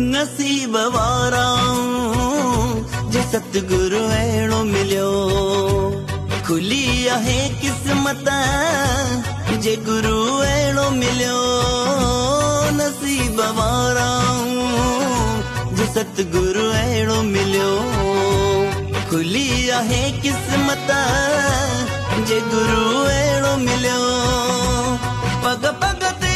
नसीब वारा जे सतगुरु अहिड़ो मिलियो। खुली आहे किस्मत जे गुरु अहिड़ो मिलियो। नसीब वारा जे सतगुरु अहिड़ो मिलियो। खुली आहे किस्मत जे गुरु अहिड़ो मिलियो। पग पग ते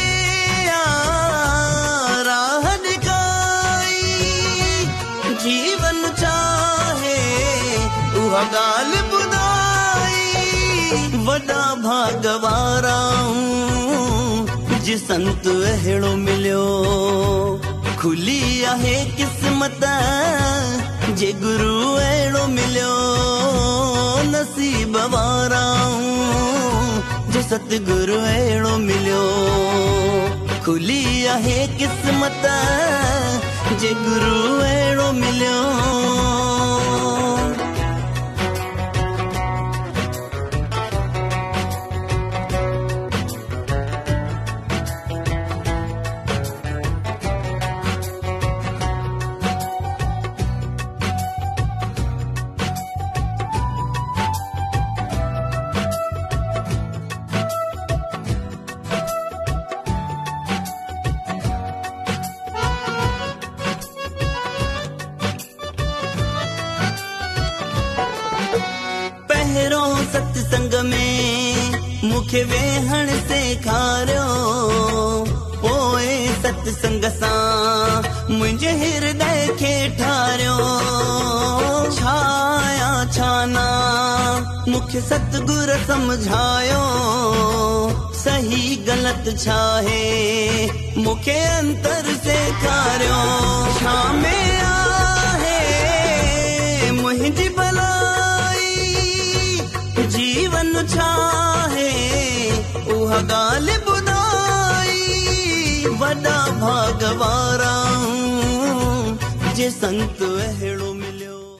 राह ॾेखारी जीवन चाहे उहा ॻाल्हि ॿुधाई। वॾा भाग वारा जे संत अहिड़ो मिलियो। खुली आहे किस्मत जे गुरु अहिड़ो मिलियो। नसीब वारा जे सतगुरु अहिड़ो मिलियो। खुली आहे किस्मत जे गुरु अहिड़ो मिलियो। पहिरों सत्संग में मूंखे वेहण सेखारियो। पोइ सत्संग सां मुंहिंजे हृदय खे ठारियो। छाया छाना मूंखे सतगुर सम्झायो। सही ग़लत छा है मूंखे अंतर सेखारियो। छा में आहे मुंहिंजी भलाई जीवन चाहे उहा ॻाल्हि ॿुधाई। वॾा भाग वारा जे संत अहिड़ो मिलियो।